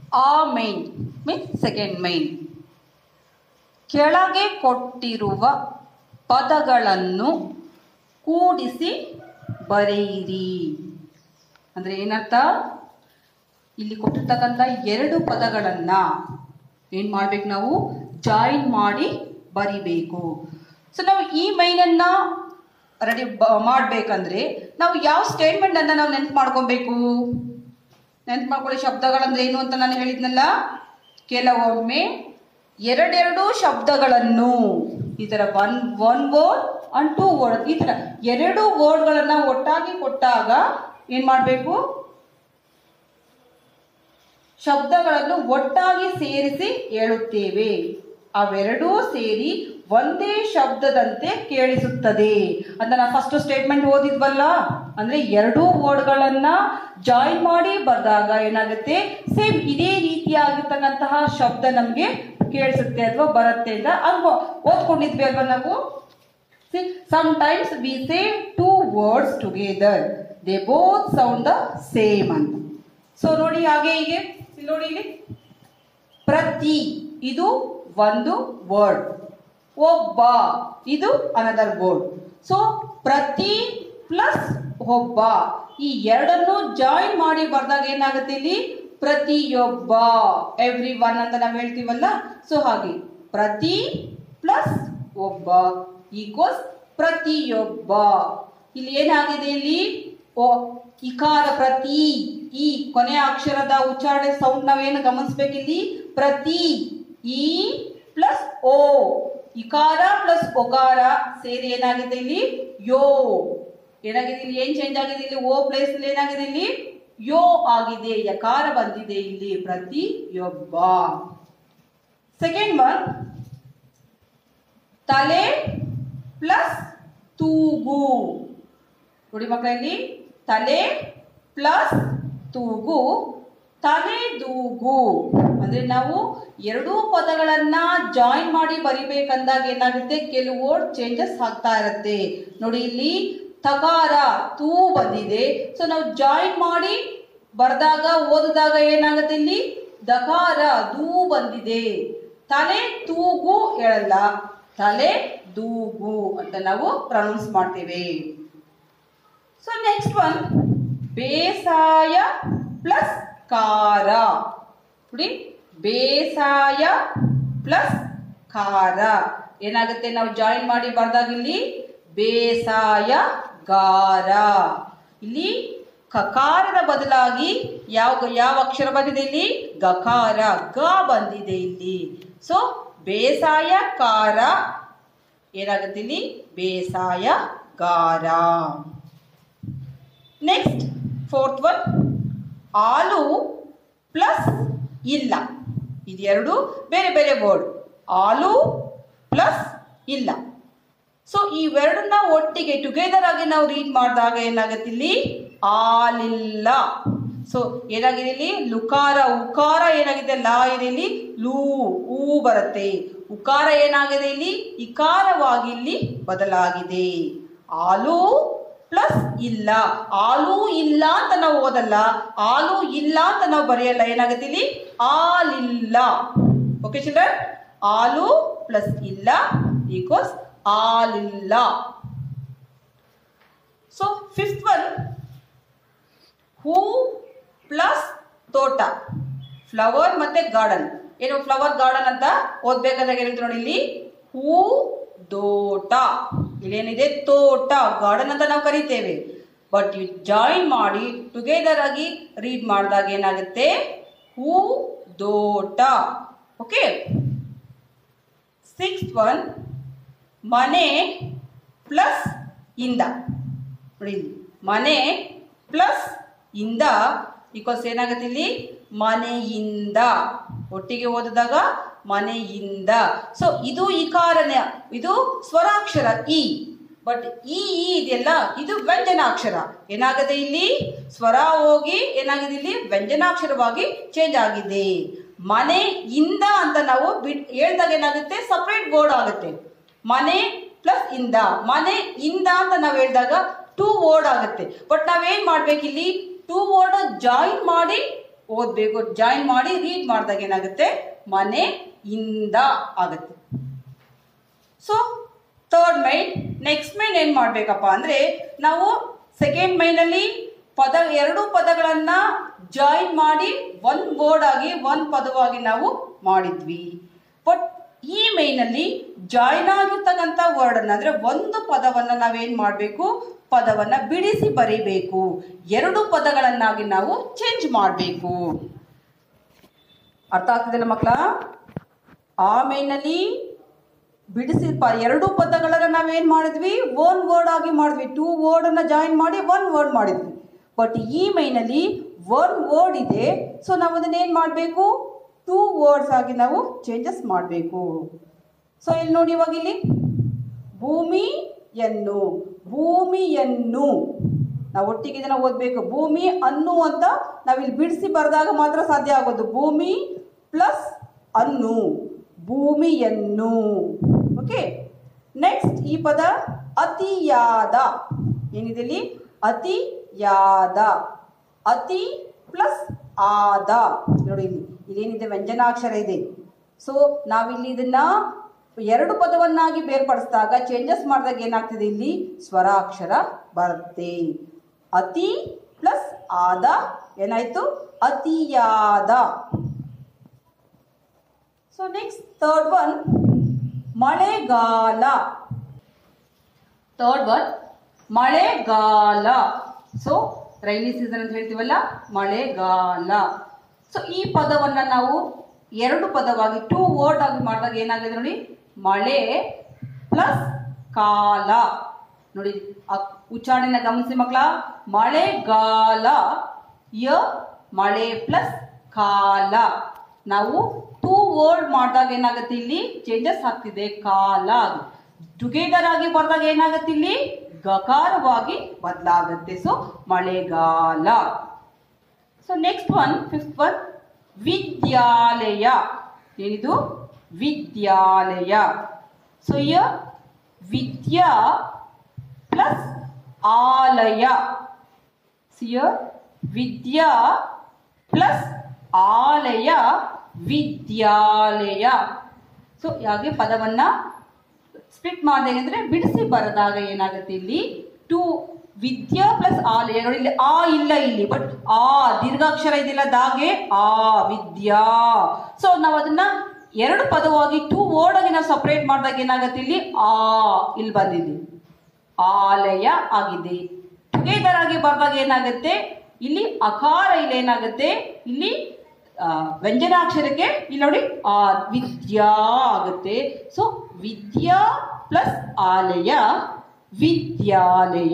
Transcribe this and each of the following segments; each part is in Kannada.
ಆ ಮೈನ್ ಮೀನ್ಸ್ ಸೆಕೆಂಡ್ ಮೈನ್. ಕೆಳಗೆ ಕೊಟ್ಟಿರುವ ಪದಗಳನ್ನು ಕೂಡಿಸಿ ಬರೆಯಿರಿ. ಅಂದರೆ ಏನರ್ಥ? ಇಲ್ಲಿ ಕೊಟ್ಟಿರ್ತಕ್ಕಂಥ ಎರಡು ಪದಗಳನ್ನು ಏನು ಮಾಡ್ಬೇಕು, ನಾವು ಜಾಯಿನ್ ಮಾಡಿ ಬರಿಬೇಕು. ಸೊ ನಾವು ಈ ಮೈನನ್ನು ರೆಡಿ ಮಾಡಬೇಕಂದ್ರೆ ನಾವು ಯಾವ ಸ್ಟೇಟ್ಮೆಂಟನ್ನು ನಾವು ನೆನ್ಪು ಮಾಡ್ಕೊಬೇಕು? ನೆನ್ಪು ಮಾಡ್ಕೊಳ್ಳಿ. ಶಬ್ದಗಳಂದ್ರೆ ಏನು ಅಂತ ನಾನು ಹೇಳಿದ್ನಲ್ಲ, ಕೆಲವೊಮ್ಮೆ ಎರಡೆರಡು ಶಬ್ದಗಳನ್ನು ಈ ಥರ one word and two word, ಈ ಥರ ಎರಡು ವರ್ಡ್ಗಳನ್ನು ಒಟ್ಟಾಗಿ ಕೊಟ್ಟಾಗ ಏನು ಮಾಡಬೇಕು? ಶಬ್ದಗಳನ್ನು ಒಟ್ಟಾಗಿ ಸೇರಿಸಿ ಹೇಳುತ್ತೇವೆ. ಅವೆರಡೂ ಸೇರಿ ಒಂದೇ ಶಬ್ದದಂತೆ ಕೇಳಿಸುತ್ತದೆ ಅಂತ ನಾವು ಫಸ್ಟ್ ಸ್ಟೇಟ್ಮೆಂಟ್ ಓದಿದ್ವಲ್ಲ. ಅಂದ್ರೆ ಎರಡೂ ವರ್ಡ್ಗಳನ್ನ ಜಾಯಿನ್ ಮಾಡಿ ಬರೆದಾಗ ಏನಾಗುತ್ತೆ, ಸೇಮ್ ಇದೇ ರೀತಿಯಾಗಿರ್ತಕ್ಕಂತಹ ಶಬ್ದ ನಮಗೆ ಕೇಳಿಸುತ್ತೆ ಅಥವಾ ಬರುತ್ತೆ ಅಂತ ಅಲ್ವಾ ಓದ್ಕೊಂಡಿದ್ವಿ ಅಲ್ವಾ ನಾವು. Sometimes we say two words together, they both sound the same ಅಂತ. ಸೊ ನೋಡಿ, ಹಾಗೆ ಹೀಗೆ ನೋಡಿ, ಇಲ್ಲಿ ಪ್ರತಿ ಇದು ಒಂದು ವರ್ಡ್, ಒಬ್ಬ ಇದು ಅನದರ್ ವರ್ಡ್. ಸೊ ಪ್ರತಿ ಪ್ಲಸ್ ಒಬ್ಬ ಈ ಎರಡನ್ನು ಜಾಯಿನ್ ಮಾಡಿ ಬರ್ದಾಗ ಏನಾಗುತ್ತೆ, ಇಲ್ಲಿ ಪ್ರತಿಯೊಬ್ಬ, ಎವ್ರಿ ಒನ್ ಅಂತ ನಾವು ಹೇಳ್ತೀವಲ್ಲ. ಸೊ ಹಾಗೆ ಪ್ರತಿ ಪ್ಲಸ್ ಒಬ್ಬ ಈಕ್ವಲ್ಸ್ ಪ್ರತಿಯೊಬ್ಬ. ಇಲ್ಲಿ ಏನಾಗಿದೆ, ಇಲ್ಲಿ ಇಕಾರ ಪ್ರತಿ, ಈ ಕೊನೆಯ ಅಕ್ಷರದ ಉಚ್ಚಾರಣೆ ಸೌಂಡ್ ನಾವೇನು ಗಮನಿಸ್ಬೇಕು, ಇಲ್ಲಿ ಪ್ರತಿ ಇ ಪ್ಲಸ್ ಓ, ಇಕಾರ ಪ್ಲಸ್ ಒಕಾರ ಸೇರಿ ಏನಾಗಿದೆ ಇಲ್ಲಿ ಯೋ. ಏನಾಗಿದೆ ಇಲ್ಲಿ, ಏನ್ ಚೇಂಜ್ ಆಗಿದೆ ಇಲ್ಲಿ, ಓ ಪ್ಲೇಸ್ ಏನಾಗಿದೆ ಇಲ್ಲಿ ಯೋ ಆಗಿದೆ, ಯಕಾರ ಬಂದಿದೆ ಇಲ್ಲಿ ಪ್ರತಿಯೊಬ್ಬ. ಸೆಕೆಂಡ್ ಒನ್ ತಲೆ ಪ್ಲಸ್ ತೂಗು. ನೋಡಿ ಮಕ್ಕಳಲ್ಲಿ, ತಲೆ ಪ್ಲಸ್ ತೂಗು, ತಲೆದೂಗು. ಅಂದ್ರೆ ನಾವು ಎರಡೂ ಪದಗಳನ್ನ ಜಾಯಿನ್ ಮಾಡಿ ಬರಿಬೇಕಂದಾಗ ಏನಾಗುತ್ತೆ, ಕೆಲವು ವರ್ಡ್ ಚೇಂಜಸ್ ಆಗ್ತಾ ಇರುತ್ತೆ. ನೋಡಿ ಇಲ್ಲಿ ತಕಾರ ತೂ ಬಂದಿದೆ. ಸೊ ನಾವು ಜಾಯಿನ್ ಮಾಡಿ ಬರ್ದಾಗ ಓದಿದಾಗ ಏನಾಗುತ್ತೆ, ಇಲ್ಲಿ ದಕಾರ ದೂ ಬಂದಿದೆ. ತಲೆ ತೂಗು ಹೇಳಲ್ಲ, ತಲೆ ದೂಗು ಅಂತ ನಾವು ಪ್ರೊನೌನ್ಸ್ ಮಾಡ್ತೇವೆ. ಸೊ ನೆಕ್ಸ್ಟ್ ಒನ್ ಬೇಸಾಯ ಪ್ಲಸ್ ಕಾರ. ನೋಡಿ ಬೇಸಾಯ ಪ್ಲಸ್ ಕಾರ ಏನಾಗುತ್ತೆ, ನಾವು ಜಾಯಿನ್ ಮಾಡಿ ಬರ್ದಾಗ ಇಲ್ಲಿ ಬೇಸಾಯ ಗಾರ. ಇಲ್ಲಿ ಕಕಾರದ ಬದಲಾಗಿ ಯಾವ ಅಕ್ಷರ ಬಂದಿದೆ, ಇಲ್ಲಿ ಗಕಾರ, ಗ ಬಂದಿದೆ ಇಲ್ಲಿ. ಸೊ ಬೇಸಾಯ ಕಾರ ಏನಾಗುತ್ತೆ, ಇಲ್ಲಿ ಬೇಸಾಯ ಗಾರ. ನೆಕ್ಸ್ಟ್ ಫೋರ್ತ್ ಒನ್ ಆಲು ಪ್ಲಸ್ ಇಲ್ಲ. ಇದೆರಡು ಬೇರೆ ಬೇರೆ ವರ್ಡ್, ಆಲು ಪ್ಲಸ್ ಇಲ್ಲ. ಸೊ ಇವೆರಡನ್ನ ಒಟ್ಟಿಗೆ ಟುಗೆದರ್ ಆಗಿ ನಾವು ರೀಡ್ ಮಾಡಿದಾಗ ಏನಾಗುತ್ತೆ, ಇಲ್ಲಿ ಆಲಿಲ್ಲ. ಸೊ ಏನಾಗಿದೆ ಇಲ್ಲಿ ಲುಕಾರ, ಉಕಾರ ಏನಾಗಿದೆ ಲಾ ಇದೆ, ಇಲ್ಲಿ ಲೂ ಊ ಬರುತ್ತೆ. ಉಕಾರ ಏನಾಗಿದೆ ಇಲ್ಲಿ ಇಕಾರವಾಗಿ ಇಲ್ಲಿ ಬದಲಾಗಿದೆ. ಆಲು ಪ್ಲಸ್ ಇಲ್ಲ, ಆಲು ಇಲ್ಲ ಅಂತ ನಾವು ಓದಲ್ಲ, ಆಲು ಇಲ್ಲ ಅಂತ ನಾವು ಬರೆಯಲ್ಲ. ಏನಾಗುತ್ತೆ ಇಲ್ಲಿ ಆಲಿಲ್ಲ. ಓಕೆ ಚಿಲ್ಡ್ರನ್, ಆಲು ಪ್ಲಸ್ ಇಲ್ಲ ಈಕ್ವಲ್ಸ್ ಆಲಿಲ್ಲ. ಸೊ ಫಿಫ್ತ್ ಒನ್ ಹೂ ಪ್ಲಸ್ ತೋಟ, ಫ್ಲವರ್ ಮತ್ತೆ ಗಾರ್ಡನ್. ಏನು ಫ್ಲವರ್ ಗಾರ್ಡನ್ ಅಂತ ಓದ್ಬೇಕಾದಾಗ ಏನಿದೆ ನೋಡಿ, ಇಲ್ಲಿ ಹೂ ದೋಟ, ಇಲ್ಲೇನಿದೆ ತೋಟ, ಗಾರ್ಡನ್ ಅಂತ ನಾವು ಕರಿತೇವೆ. ಬಟ್ ಯು ಜಾಯಿನ್ ಮಾಡಿ ಟುಗೆದರ್ ಆಗಿ ರೀಡ್ ಮಾಡಿದಾಗ ಏನಾಗುತ್ತೆ, ಹೂ ದೋಟ. ಓಕೆ. ಸಿಕ್ಸ್ತ್ ಒನ್ ಮನೆ ಪ್ಲಸ್ ಇಂದ. ನೋಡಿ ಮನೆ ಪ್ಲಸ್ ಇಂದ ಈಕ್ವಲ್ಸ್ ಏನಾಗುತ್ತೆ, ಇಲ್ಲಿ ಮನೆಯಿಂದ. ಒಟ್ಟಿಗೆ ಓದಿದಾಗ ಮನೆಯಿಂದ. ಸೊ ಇದು ಇಕಾರನೇ, ಇದು ಸ್ವರಾಕ್ಷರ ಇ. ಬಟ್ ಈ ಇದೆಯಲ್ಲ ಇದು ವ್ಯಂಜನಾಕ್ಷರ. ಏನಾಗಿದೆ ಇಲ್ಲಿ ಸ್ವರ ಹೋಗಿ ಏನಾಗಿದೆ ಇಲ್ಲಿ ವ್ಯಂಜನಾಕ್ಷರವಾಗಿ ಚೇಂಜ್ ಆಗಿದೆ. ಮನೆಯಿಂದ ಅಂತ ನಾವು ಹೇಳ್ದಾಗ ಏನಾಗುತ್ತೆ, ಸಪ್ರೇಟ್ ವರ್ಡ್ ಆಗುತ್ತೆ. ಮನೆ ಪ್ಲಸ್ ಇಂದ, ಮನೆ ಇಂದ ಅಂತ ನಾವು ಹೇಳಿದಾಗ ಟೂ ವರ್ಡ್ ಆಗುತ್ತೆ. ಬಟ್ ನಾವೇನ್ ಮಾಡ್ಬೇಕು, ಇಲ್ಲಿ ಟೂ ವರ್ಡ್ ಜಾಯಿನ್ ಮಾಡಿ ಓದ್ಬೇಕು, ಜಾಯಿನ್ ಮಾಡಿ ರೀಡ್ ಮಾಡಿದಾಗ ಏನಾಗುತ್ತೆ, ಮನೆ ಇಂದ ಆಗುತ್ತೆ. So third main. Next main ಏನ್ ಮಾಡ್ಬೇಕಪ್ಪ ಅಂದ್ರೆ, ನಾವು ಸೆಕೆಂಡ್ ಮೈನ್ ಅಲ್ಲಿ ಎರಡು ಪದಗಳನ್ನ ಜಾಯಿನ್ ಮಾಡಿ ಒಂದ್ ವರ್ಡ್ ಆಗಿ ಒಂದ್ ಪದವಾಗಿ ನಾವು ಮಾಡಿದ್ವಿ. ಬಟ್ ಈ ಮೈನ್ ಅಲ್ಲಿ ಜಾಯಿನ್ ಆಗಿರ್ತಕ್ಕಂಥ ವರ್ಡ್ ಅನ್ನ ಅಂದ್ರೆ ಒಂದು ಪದವನ್ನ ನಾವೇನ್ ಮಾಡ್ಬೇಕು, ಪದವನ್ನ ಬಿಡಿಸಿ ಬರೀಬೇಕು. ಎರಡು ಪದಗಳನ್ನಾಗಿ ನಾವು ಚೇಂಜ್ ಮಾಡಬೇಕು. ಅರ್ಥ ಆಗ್ತಿದೆಲ್ಲ ಮಕ್ಕಳ? ಆ ಮೈನ್ ಅಲ್ಲಿ ಬಿಡಿಸಿ ಎರಡು ಪದಗಳನ್ನ ನಾವೇನ್ ಮಾಡಿದ್ವಿ, ಒನ್ ವರ್ಡ್ ಆಗಿ ಮಾಡಿದ್ವಿ. 2 ವರ್ಡ್ ಅನ್ನ ಜಾಯಿನ್ ಮಾಡಿ 1 ವರ್ಡ್ ಮಾಡಿದ್ವಿ. ಬಟ್ ಈ ಮೈನ್ ಅಲ್ಲಿ 1 ವರ್ಡ್ ಇದೆ. ಸೊ ನಾವು ಅದನ್ನ ಏನ್ ಮಾಡಬೇಕು, 2 ವರ್ಡ್ಸ್ ಆಗಿ ನಾವು ಚೇಂಜಸ್ ಮಾಡಬೇಕು. ಸೊ ಇಲ್ಲಿ ನೋಡಿ, ಇವಾಗ ಇಲ್ಲಿ ಭೂಮಿಯನ್ನು, ಭೂಮಿಯನ್ನು ನಾವು ಒಟ್ಟಿಗೆ ಇದನ್ನ ಓದ್ಬೇಕು. ಭೂಮಿ ಅನ್ನು ಅಂತ ನಾವಿಲ್ಲಿ ಬಿಡಿಸಿ ಬರೆದಾಗ ಮಾತ್ರ ಸಾಧ್ಯ ಆಗೋದು. ಭೂಮಿ ಪ್ಲಸ್ ಅನ್ನು, ಭೂಮಿಯನ್ನು. ಓಕೆ. ನೆಕ್ಸ್ಟ್ ಈ ಪದ ಅತಿಯಾದ. ಏನಿದೆ ಇಲ್ಲಿ? ಅತಿಯಾದ. ಅತಿ ಪ್ಲಸ್ ಆದ. ನೋಡಿ ಇಲ್ಲಿ ಇದೇನಿದೆ, ವ್ಯಂಜನಾಕ್ಷರ ಇದೆ. ಸೊ ನಾವಿಲ್ಲಿ ಇದನ್ನ ಎರಡು ಪದವನ್ನಾಗಿ ಬೇರ್ಪಡಿಸಿದಾಗ, ಚೇಂಜಸ್ ಮಾಡಿದಾಗ ಏನಾಗ್ತಿದೆ, ಇಲ್ಲಿ ಸ್ವರಾಕ್ಷರ ಬರುತ್ತೆ. ಅತಿ ಪ್ಲಸ್ ಆದ ಏನಾಯ್ತು, ಅತಿಯಾದ. ಸೊ ನೆಕ್ಸ್ಟ್ ಥರ್ಡ್ ಒನ್, ಮಳೆಗಾಲ. ಥರ್ಡ್ ಒನ್ ಮಳೆಗಾಲ. ಸೊ ರೈನಿ ಸೀಸನ್ ಅಂತ ಹೇಳ್ತೀವಲ್ಲ, ಮಳೆಗಾಲ. ಸೊ ಈ ಪದವನ್ನ ನಾವು ಎರಡು ಪದವಾಗಿ 2 ವರ್ಡ್ ಆಗಿ ಮಾಡಿದಾಗ ಏನಾಗಿದೆ ನೋಡಿ, ಮಳೆ ಪ್ಲಸ್ ಕಾಲ. ನೋಡಿ ಉಚ್ಚಾರಣೆನ ಗಮನಿಸಿ ಮಕ್ಕಳ. ಮಳೆಗಾಲ, ಯ ಮಳೆ ಪ್ಲಸ್ ಕಾಲ. ನಾವು 2 ವರ್ಡ್ ಮಾಡಿದಾಗ ಏನಾಗುತ್ತೆ, ಇಲ್ಲಿ ಚೇಂಜಸ್ ಆಗ್ತಿದೆ. ಕಾಲ ಟುಗೆದರ್ ಆಗಿ ಬರ್ದಾಗ ಏನಾಗುತ್ತೆ, ಇಲ್ಲಿ ಗಕಾರವಾಗಿ ಬದಲಾಗುತ್ತೆ. ಸೊ ಮಳೆಗಾಲ. So next one, fifth one, ವಿದ್ಯಾಲಯ. ಏನಿದು? ವಿದ್ಯಾಲಯ. ಸೊ ಯ ವಿದ್ಯಾ ಪ್ಲಸ್ ಆಲಯ. ವಿದ್ಯಾ ಪ್ಲಸ್ ಆಲಯ, ವಿದ್ಯಾಲಯ. ಸೊ ಹಾಗೆ ಪದವನ್ನ ಸ್ಪ್ಲಿಟ್ ಮಾಡಿದಾಗ ಅಂದ್ರೆ ಬಿಡಿಸಿ ಬರೆದಾಗ ಏನಾಗುತ್ತೆ, ಇಲ್ಲಿ 2 ವಿದ್ಯಾ ಪ್ಲಸ್ ಆಲಯ. ನೋಡಿ ಇಲ್ಲಿ ಆ ಇಲ್ಲ ಇಲ್ಲಿ, ಬಟ್ ಆ ದೀರ್ಘಾಕ್ಷರ ಇದೆಯಲ್ಲ, ದಾಗೆ ಆ ವಿದ್ಯಾ. ಸೊ ನಾವು ಅದನ್ನ ಎರಡು ಪದವಾಗಿ 2 ವರ್ಡ್ ಆಗಿ ನಾವು ಸಪರೇಟ್ ಮಾಡಿದಾಗ ಏನಾಗುತ್ತೆ, ಇಲ್ಲಿ ಆ ಇಲ್ಲಿ ಬಂದಿದೆ, ಆಲಯ ಆಗಿದೆ. ಟುಗೆದರ್ ಆಗಿ ಬರ್ದಾಗ ಏನಾಗುತ್ತೆ, ಇಲ್ಲಿ ಅಕಾರ ಇಲ್ಲಿ ಏನಾಗುತ್ತೆ, ಇಲ್ಲಿ ವ್ಯಂಜನಾಕ್ಷರಕ್ಕೆ ಇಲ್ಲಿ ನೋಡಿ ಆ ವಿದ್ಯಾ ಆಗುತ್ತೆ. ಸೊ ವಿದ್ಯಾ ಪ್ಲಸ್ ಆಲಯ, ವಿದ್ಯಾಲಯ.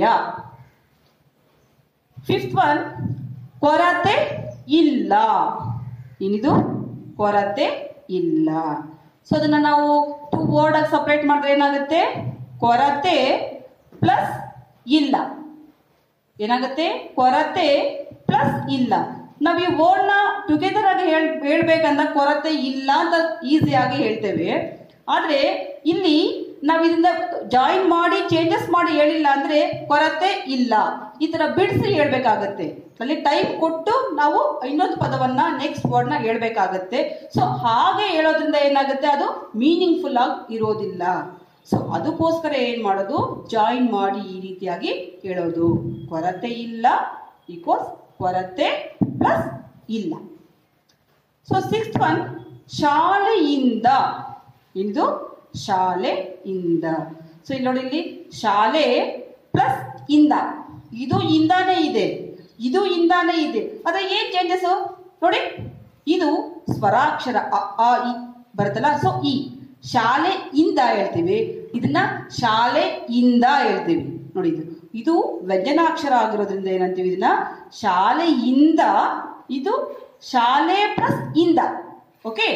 ಫಿಫ್ತ್ ಒನ್, ಕೊರತೆ ಇಲ್ಲ. ಏನಿದು? ಕೊರತೆ ಇಲ್ಲ. ಸೊ ಅದನ್ನ ನಾವು 2 ವರ್ಡ್ ಆಗಿ ಸಪರೇಟ್ ಮಾಡಿದ್ರೆ ಏನಾಗುತ್ತೆ, ಕೊರತೆ ಪ್ಲಸ್ ಇಲ್ಲ. ಏನಾಗುತ್ತೆ? ಕೊರತೆ ಪ್ಲಸ್ ಇಲ್ಲ. ನಾವ್ ಈ ವರ್ಡ್ ನ ಟುಗೆದರ್ ಆಗಿ ಹೇಳ್ಬೇಕಂದ ಕೊರತೆ ಇಲ್ಲ ಅಂತ ಈಸಿಯಾಗಿ ಹೇಳ್ತೇವೆ. ಆದ್ರೆ ಇಲ್ಲಿ ನಾವ್ ಇದನ್ನ ಜಾಯಿನ್ ಮಾಡಿ ಚೇಂಜಸ್ ಮಾಡಿ ಹೇಳಿಲ್ಲ ಅಂದ್ರೆ ಕೊರತೆ ಇಲ್ಲ, ಈ ತರ ಬಿಡಿಸಿ ಹೇಳ್ಬೇಕಾಗತ್ತೆ. ಅಲ್ಲಿ ಟೈಮ್ ಕೊಟ್ಟು ನಾವು ಇನ್ನೊಂದು ಪದವನ್ನ ನೆಕ್ಸ್ಟ್ ವರ್ಡ್ ನ ಹೇಳ್ಬೇಕಾಗತ್ತೆ. ಸೊ ಹಾಗೆ ಹೇಳೋದ್ರಿಂದ ಏನಾಗುತ್ತೆ, ಅದು ಮೀನಿಂಗ್ಫುಲ್ ಆಗಿ ಇರೋದಿಲ್ಲ. ಸೊ ಅದಕ್ಕೋಸ್ಕರ ಏನ್ ಮಾಡೋದು, ಜಾಯಿನ್ ಮಾಡಿ ಈ ರೀತಿಯಾಗಿ ಹೇಳೋದು. ಕೊರತೆ ಇಲ್ಲ ಈಕ್ವಲ್ಸ್ ಕೊರತೆ ಪ್ಲಸ್ ಇಲ್ಲ. ಸೊ ಸಿಕ್ಸ್ತ್ ಒನ್, ಶಾಲೆಯಿಂದ. ಇದು ಶಾಲೆಯಿಂದ. ಸೊ ಇಲ್ಲಿ ನೋಡಿ, ಇಲ್ಲಿ ಶಾಲೆ ಪ್ಲಸ್ ಇಂದ. ಇದು ಇಂದಾನೇ ಇದೆ, ಇದು ಇಂದಾನೇ ಇದೆ. ಅದ ಏನ್ ಚೇಂಜಸ್ ನೋಡಿ, ಇದು ಸ್ವರಾಕ್ಷರ ಅ ಇ ಬರುತ್ತಲ್ಲ. ಸೊ ಈ ಶಾಲೆ ಇಂದ ಹೇಳ್ತೀವಿ, ಇದನ್ನ ಶಾಲೆ ಇಂದ ಹೇಳ್ತೀವಿ. ನೋಡಿ ಇದು ವ್ಯಂಜನಾಕ್ಷರ ಆಗಿರೋದ್ರಿಂದ ಏನಂತೀವಿ, ಇದನ್ನ ಶಾಲೆಯಿಂದ. ಇದು ಶಾಲೆ ಪ್ಲಸ್ ಇಂದ. ಓಕೆ.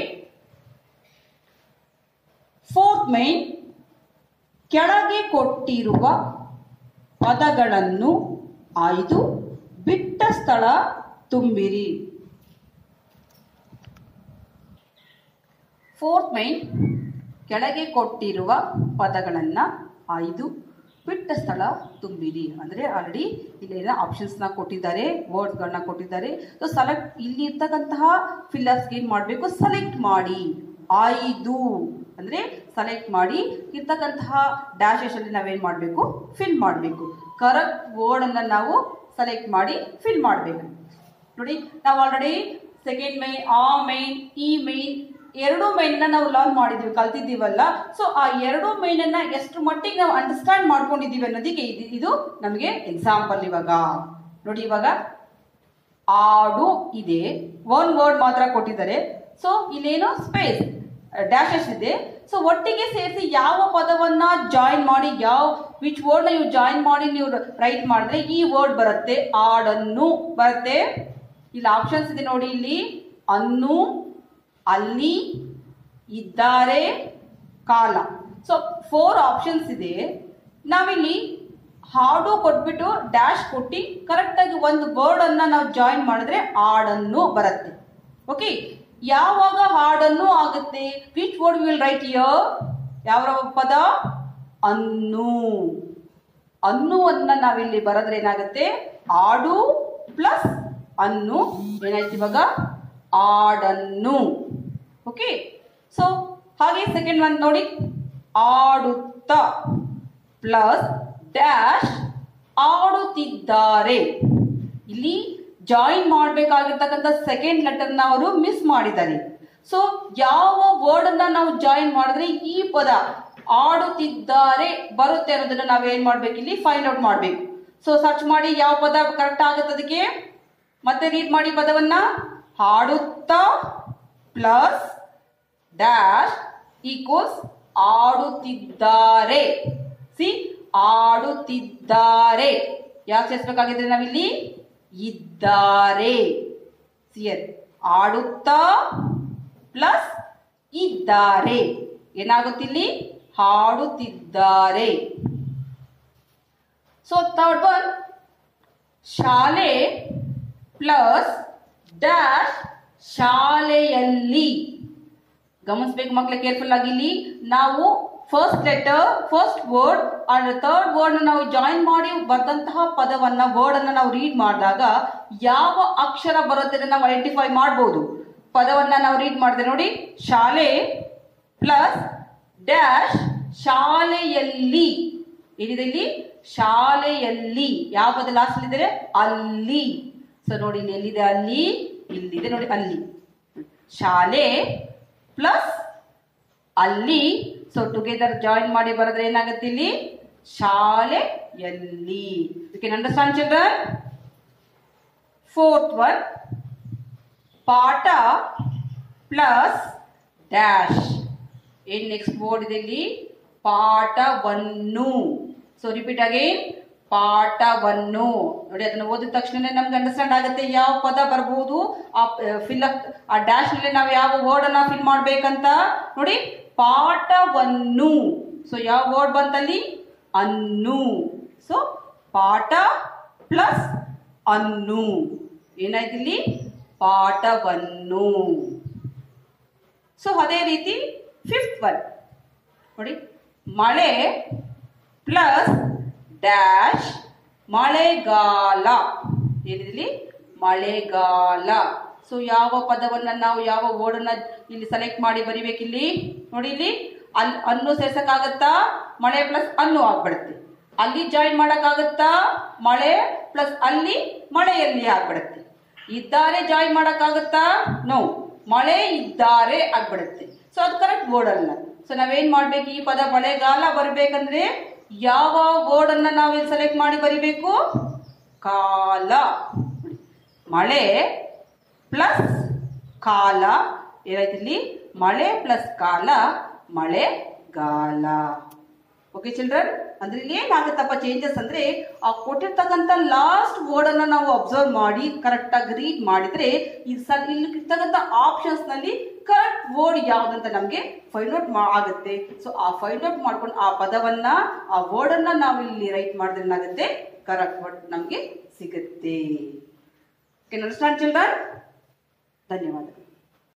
ಫೋರ್ತ್ ಮೈನ್, ಕೆಳಗೆ ಕೊಟ್ಟಿರುವ ಪದಗಳನ್ನು ಆಯ್ದು ಬಿಟ್ಟ ಸ್ಥಳ ತುಂಬಿರಿ. ಫೋರ್ತ್ ಮೈನ್, ಕೆಳಗೆ ಕೊಟ್ಟಿರುವ ಪದಗಳನ್ನ ಆಯ್ದು ಬಿಟ್ಟ ಸ್ಥಳ ತುಂಬಿರಿ. ಅಂದರೆ ಆಲ್ರೆಡಿ ಇಲ್ಲಿ ಆಪ್ಷನ್ಸ್ನ ಕೊಟ್ಟಿದ್ದಾರೆ, ವರ್ಡ್ಸ್ಗಳನ್ನ ಕೊಟ್ಟಿದ್ದಾರೆ. ಸೊ ಸೆಲೆಕ್ಟ್ ಇಲ್ಲಿ ಇರ್ತಕ್ಕಂತಹ ಫಿಲ್ಲರ್ಸ್ಗೆ ಏನು ಮಾಡಬೇಕು, ಸೆಲೆಕ್ಟ್ ಮಾಡಿ. 5 ಅಂದರೆ ಸೆಲೆಕ್ಟ್ ಮಾಡಿ ಇರ್ತಕ್ಕಂತಹ ಡ್ಯಾಶಸ್ ಅಲ್ಲಿ ನಾವೇನು ಮಾಡಬೇಕು, ಫಿಲ್ ಮಾಡಬೇಕು. ಕರೆಕ್ಟ್ ವರ್ಡನ್ನು ನಾವು ಸೆಲೆಕ್ಟ್ ಮಾಡಿ ಫಿಲ್ ಮಾಡಬೇಕು. ನೋಡಿ, ನಾವು ಆಲ್ರೆಡಿ ಸೆಕೆಂಡ್ ಮೈನ್, ಆ ಮೈನ್, ಈ ಮೈನ್, 2 ಮೈನ್ನ ನಾವು ಲರ್ನ್ ಮಾಡಿದ್ವಿ, ಕಲ್ತಿದ್ದೀವಲ್ಲ. ಸೊ ಆ 2 ಮೈನನ್ನ ಎಷ್ಟು ಮಟ್ಟಿಗೆ ನಾವು ಅಂಡರ್ಸ್ಟ್ಯಾಂಡ್ ಮಾಡ್ಕೊಂಡಿದ್ದೀವಿ ಅನ್ನೋದಕ್ಕೆ ಇದು ನಮಗೆ ಎಕ್ಸಾಂಪಲ್. ಇವಾಗ ನೋಡಿ, ಇವಾಗ ಆಡು ಇದೆ, 1 ವರ್ಡ್ ಮಾತ್ರ ಕೊಟ್ಟಿದ್ದಾರೆ. ಸೊ ಇಲ್ಲೇನು ಸ್ಪೇಸ್ ಡ್ಯಾಶಸ್ ಇದೆ. ಸೊ ಒಟ್ಟಿಗೆ ಸೇರಿಸಿ ಯಾವ ಪದವನ್ನ ಜಾಯಿನ್ ಮಾಡಿ, ವಿಚ್ ವರ್ಡ್ ನ ನೀವು ಜಾಯಿನ್ ಮಾಡಿ ನೀವು ರೈಟ್ ಮಾಡಿದ್ರೆ ಈ ವರ್ಡ್ ಬರುತ್ತೆ. ಆಡನ್ನು ಬರುತ್ತೆ. ಇಲ್ಲಿ ಆಪ್ಷನ್ಸ್ ಇದೆ ನೋಡಿ, ಇಲ್ಲಿ ಅನ್ನು, ಅಲ್ಲಿ, ಇದ್ದಾರೆ, ಕಾಲ. ಸೊ 4 ಆಪ್ಷನ್ಸ್ ಇದೆ. ನಾವಿಲ್ಲಿ ಹಾಡು ಕೊಟ್ಬಿಟ್ಟು ಡ್ಯಾಶ್ ಕೊಟ್ಟು ಕರೆಕ್ಟ್ ಆಗಿ ಒಂದು ವರ್ಡ್ ಅನ್ನ ನಾವು ಜಾಯಿನ್ ಮಾಡಿದ್ರೆ ಆಡನ್ನು ಬರುತ್ತೆ. ಓಕೆ, ಯಾವಾಗ ಹಾಡನ್ನು ಆಗುತ್ತೆ, which word will write here, ಯಾವ ಪದ, ಅನ್ನು. ಅನ್ನುವನ್ನ ನಾವಿಲ್ಲಿ ಬರೆದ್ರೆ ಏನಾಗುತ್ತೆ, ಆಡು ಪ್ಲಸ್ ಅನ್ನು ಏನಾಯ್ತು ಇವಾಗ, ಆಡನ್ನು. ಓಕೆ, ಸೊ ಹಾಗೆ ಸೆಕೆಂಡ್ ಒನ್ ನೋಡಿ, ಆಡುತ್ತ ಪ್ಲಸ್ ಡ್ಯಾಶ್ ಆಡುತ್ತಿದ್ದಾರೆ. ಇಲ್ಲಿ ಜಾಯಿನ್ ಮಾಡಬೇಕಾಗಿರ್ತಕ್ಕಂಥ ಸೆಕೆಂಡ್ ಲೆಟರ್ನ ಅವರು ಮಿಸ್ ಮಾಡಿದ್ದಾರೆ. ಸೊ ಯಾವ ವರ್ಡ್ ಅನ್ನ ನಾವು ಜಾಯಿನ್ ಮಾಡಿದ್ರೆ ಈ ಪದ ಆಡುತ್ತಿದ್ದಾರೆ ಬರುತ್ತೆ ಅನ್ನೋದನ್ನ ನಾವೇನ್ ಮಾಡ್ಬೇಕು, ಇಲ್ಲಿ ಫೈಂಡ್ ಔಟ್ ಮಾಡ್ಬೇಕು. ಸೊ ಸರ್ಚ್ ಮಾಡಿ ಯಾವ ಪದ ಕರೆಕ್ಟ್ ಆಗುತ್ತೆ ಅದಕ್ಕೆ ಮತ್ತೆ ರೀಡ್ ಮಾಡಿ ಪದವನ್ನ. ಹಾಡುತ್ತ ಪ್ಲಸ್ ಡ್ಯಾಶ್ ಈಕ್ವಲ್ಸ್ ಆಡುತ್ತಿದ್ದಾರೆ. ಸಿ, ಆಡುತ್ತಿದ್ದಾರೆ ಯಾಕೆ ಸೇರಿಸಬೇಕಾಗಿದ್ರೆ ನಾವಿಲ್ಲಿ ಇದ್ದಾರೆ. ಸಿಯರ್ ಆಡುತ್ತಾ ಪ್ಲಸ್ ಇದ್ದಾರೆ ಏನಾಗುತ್ತಿಲ್ಲಿ, ಹಾಡುತ್ತಿದ್ದಾರೆ. ಸೊ ಥರ್ಡ್ ಒನ್, ಶಾಲೆ ಪ್ಲಸ್ ಡ್ಯಾಶ್ ಶಾಲೆಯಲ್ಲಿ. ಗಮನಿಸಬೇಕು ಮಕ್ಕಳೇ, ಕೇರ್ಫುಲ್ ಆಗಿ. ಇಲ್ಲಿ ನಾವು first letter, first word and third word ನಾವು ಜಾಯಿನ್ ಮಾಡಿ ಬರೆದಂತಹ ಪದವನ್ನ, ವರ್ಡ್ ಅನ್ನ ನಾವು ರೀಡ್ ಮಾಡಿದಾಗ ಯಾವ ಅಕ್ಷರ ಬರುತ್ತೆ ನಾವು ಐಡೆಂಟಿಫೈ ಮಾಡಬಹುದು. ಪದವನ್ನ ನಾವು ರೀಡ್ ಮಾಡಿದ್ರೆ ನೋಡಿ, ಶಾಲೆ ಪ್ಲಸ್ ಡ್ಯಾಶ್ ಶಾಲೆಯಲ್ಲಿ ಏನಿದೆ ಇಲ್ಲಿ, ಶಾಲೆಯಲ್ಲಿ. ಯಾವ ಪದ ಲಾಸ್ಟ್ ಇದ್ದಾರೆ, ಅಲ್ಲಿ. ಸೊ ನೋಡಿ, ಇಲ್ಲಿ ಎಲ್ಲಿದೆ, ಅಲ್ಲಿ, ಇಲ್ಲಿದೆ ನೋಡಿ, ಅಲ್ಲಿ. ಶಾಲೆ ಪ್ಲಸ್ ಅಲ್ಲಿ. ಸೊ ಟುಗೆದರ್ ಜಾಯಿನ್ ಮಾಡಿ ಬರೆದ್ರೆ ಏನಾಗುತ್ತೆ ಇಲ್ಲಿ, ಶಾಲೆಯಲ್ಲಿ. You can understand children. Fourth one, ಪಾಠ ಪ್ಲಸ್ ಡ್ಯಾಶ್. ಏನ್ ನೆಕ್ಸ್ಟ್ ವರ್ಡ್ ಇದೆ ಇಲ್ಲಿ, ಪಾಠವನ್ನು. ಸೊ ರಿಪೀಟ್ ಅಗೇನ್, ಪಾಠವನ್ನು. ನೋಡಿ, ಅದನ್ನು ಓದಿದ ತಕ್ಷಣ ನಮ್ಗೆ ಅಂಡರ್ಸ್ಟ್ಯಾಂಡ್ ಆಗುತ್ತೆ ಯಾವ ಪದ ಬರ್ಬೋದು. ಆ ಡ್ಯಾಶ್ ನಲ್ಲಿ ನಾವು ಯಾವ ವರ್ಡ್ ಅನ್ನ ಫಿಲ್ ಮಾಡ್ಬೇಕಂತ. ನೋಡಿ, ಪಾಠವನ್ನು. ಸೊ ಯಾವ ವರ್ಡ್ ಬಂತಲ್ಲಿ, ಅನ್ನು. ಸೊ ಪಾಠ ಪ್ಲಸ್ ಅನ್ನು ಏನಾಯ್ತು ಇಲ್ಲಿ, ಪಾಠವನ್ನು. ಸೊ ಅದೇ ರೀತಿ ಫಿಫ್ತ್ ಒನ್ ನೋಡಿ, ಮಳೆ ಪ್ಲಸ್ ಡ್ಯಾಶ್ ಮಳೆಗಾಲ. ಏನಿದೆ, ಮಳೆಗಾಲ. ಸೊ ಯಾವ ಪದವನ್ನ ನಾವು, ಯಾವ ವರ್ಡ್ ಅನ್ನ ಇಲ್ಲಿ ಸೆಲೆಕ್ಟ್ ಮಾಡಿ ಬರಿಬೇಕಿಲ್ಲಿ. ನೋಡಿ, ಇಲ್ಲಿ ಅನ್ನು ಸೇರ್ಸಕ್ಕಾಗತ್ತಾ, ಮಳೆ ಪ್ಲಸ್ ಅನ್ನು ಆಗ್ಬಿಡುತ್ತೆ. ಅಲ್ಲಿ ಜಾಯಿನ್ ಮಾಡಕ್ಕಾಗತ್ತಾ, ಮಳೆ ಪ್ಲಸ್ ಅಲ್ಲಿ ಮಳೆಯಲ್ಲಿ ಆಗ್ಬಿಡುತ್ತೆ. ಇದ್ದಾರೆ ಜಾಯಿನ್ ಮಾಡಕ್ಕಾಗತ್ತಾ, ನೋ, ಮಳೆ ಇದ್ದಾರೆ ಆಗ್ಬಿಡುತ್ತೆ. ಸೊ ಅದು ಕರೆಕ್ಟ್ ವರ್ಡ್ ಅಲ್ಲ. ಸೊ ನಾವೇನ್ ಮಾಡ್ಬೇಕು, ಈ ಪದ ಮಳೆಗಾಲ ಬರ್ಬೇಕಂದ್ರೆ ಯಾವ ವರ್ಡ್ ಅನ್ನ ನಾವು ಇಲ್ಲಿ ಸೆಲೆಕ್ಟ್ ಮಾಡಿ ಬರಿಬೇಕು, ಕಾಲ. ಮಳೆ ಪ್ಲಸ್ ಕಾಲ ಏನಾಯ್ತು ಇಲ್ಲಿ, ಮಳೆ ಪ್ಲಸ್ ಕಾಲ, ಮಳೆಗಾಲ. ಓಕೆ ಚಿಲ್ಡ್ರನ್, ಅಂದ್ರೆ ಇಲ್ಲಿ ಏನಾಗುತ್ತಪ್ಪ ಚೇಂಜಸ್ ಅಂದ್ರೆ, ಆ ಕೊಟ್ಟಿರ್ತಕ್ಕಂಥ ಲಾಸ್ಟ್ ವರ್ಡ್ ಅನ್ನ ನಾವು ಅಬ್ಸರ್ವ್ ಮಾಡಿ ಕರೆಕ್ಟ್ ಆಗಿ ರೀಡ್ ಮಾಡಿದ್ರೆ ಇಲ್ಲಿ ಇರ್ತಕ್ಕಂಥ ಆಪ್ಷನ್ಸ್ ನಲ್ಲಿ ಕರೆಕ್ಟ್ ವರ್ಡ್ ಯಾವ್ದಂತ ನಮ್ಗೆ ಫೈಂಡ್ ಔಟ್ ಆಗುತ್ತೆ. ಸೊ ಆ ಫೈಂಡ್ ಔಟ್ ಮಾಡ್ಕೊಂಡು ಆ ಪದವನ್ನ, ಆ ವರ್ಡ್ ಅನ್ನ ನಾವು ಇಲ್ಲಿ ರೈಟ್ ಮಾಡಿದ್ರೆ ಏನಾಗುತ್ತೆ, ಕರೆಕ್ಟ್ ವರ್ಡ್ ನಮ್ಗೆ ಸಿಗುತ್ತೆ. Can understand children? ಧನ್ಯವಾದ.